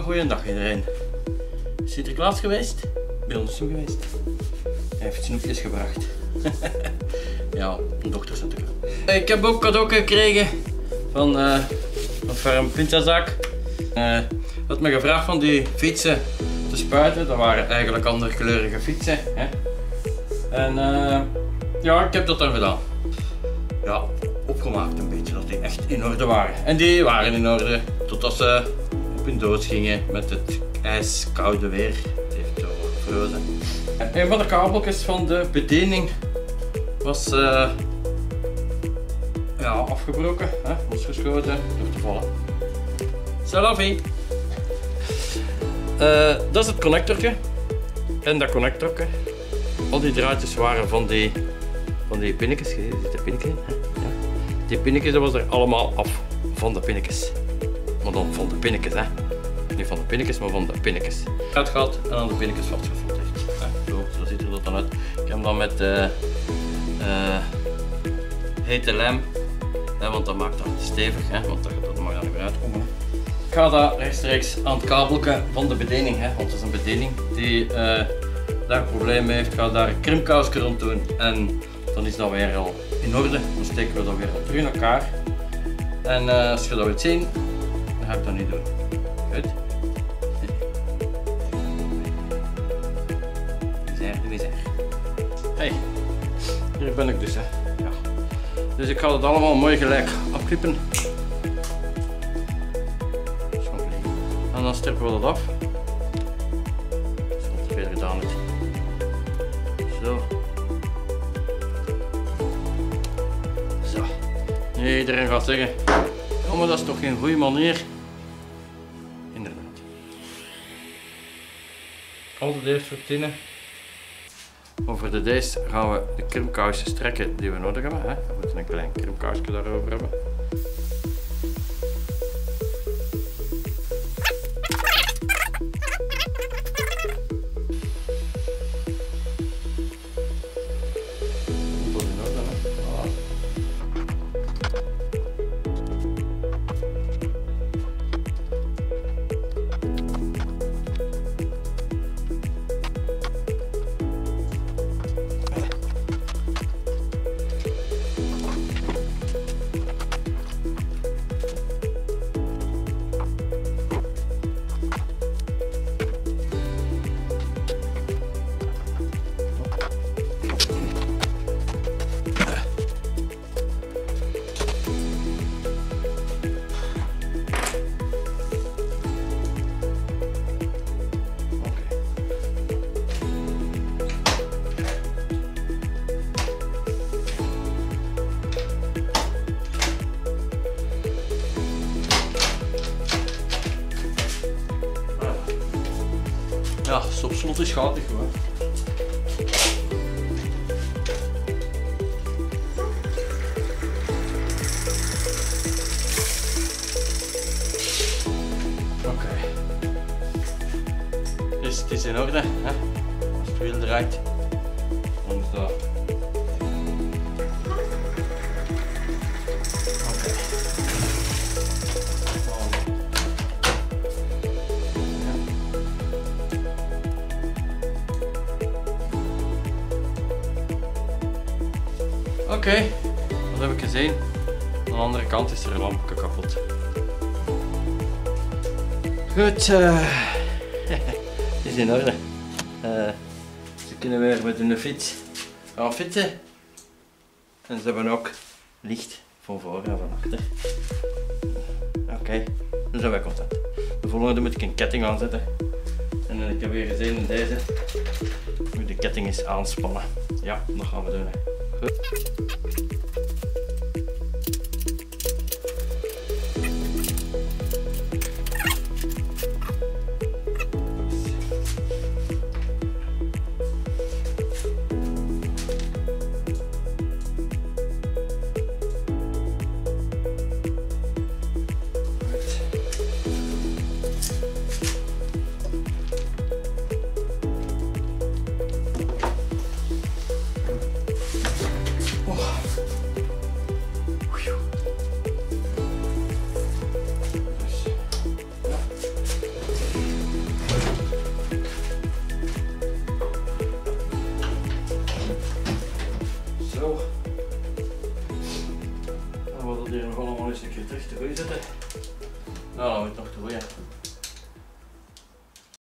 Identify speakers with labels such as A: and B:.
A: Goeiedag iedereen. Sinterklaas geweest? Bij ons geweest. Hij heeft snoepjes gebracht. Ja, een dochter Sinterklaas. Ik heb ook cadeau gekregen van Ferm Pinzazaak. Had me gevraagd van die fietsen te spuiten. Dat waren eigenlijk andere kleurige fietsen. Hè? En ja, ik heb dat dan gedaan. Ja, opgemaakt een beetje, dat die echt in orde waren. En die waren in orde totdat ze op hun dood gingen met het ijskoude weer. Het heeft zo gevrozen. Een van de kabeltjes van de bediening was ja, afgebroken, hè? Losgeschoten door te vallen. Salafi! Dat is het connectortje. En dat connectortje, al die draadjes waren van die pinnetjes. Zit er pinnetjes in? Ja. Die pinnetjes, dat was er allemaal af van de pinnetjes. Maar dan van de pinnetjes, hè. Niet van de pinnetjes, maar van de pinnetjes. Het gehad en aan de pinnetjes vastgevoeld heeft. Zo ziet er dat dan uit. Ik heb hem dan met hete lijm, hè, want dat maakt dat stevig, hè, want dat mag dan niet meer uitkomen. Ik ga dat rechtstreeks aan het kabeltje van de bediening, hè, want dat is een bediening die daar een probleem mee heeft. Ik ga daar een krimpkousje rond doen en dan is dat weer al in orde. Dan steken we dat weer al terug in elkaar. En als je dat wilt zien, dan ga ik dat niet doen. Goed? Misère. Hey, hier ben ik dus. Hè. Ja. Dus ik ga het allemaal mooi gelijk afknippen. En dan strippen we dat af. Zoals het verder gedaan is. Zo. Zo. Iedereen gaat zeggen, oh, maar dat is toch geen goede manier. Inderdaad. Altijd eerst routine. Over de deze gaan we de krimpkousen strekken die we nodig hebben. Hè. We moeten een klein krimpkousje daarover hebben. Ja, op slot is gatig gewoon. Oké. Dus het is in orde, hè? Als het wiel draait, dan is dat. Oké, wat heb ik gezien? Aan de andere kant is er een lampje kapot. Goed, het is in orde. Ze kunnen weer met hun fiets gaan fietsen. En ze hebben ook licht van voor en van achter. Oké, dan zijn wij content. De volgende moet ik een ketting aanzetten. En ik heb weer gezien in deze, moet de ketting eens aanspannen. Ja, dat gaan we doen. Hè. Goed. we dat hier nog allemaal eens een keer terug te goed zetten. Nou, dat moet nog te goed.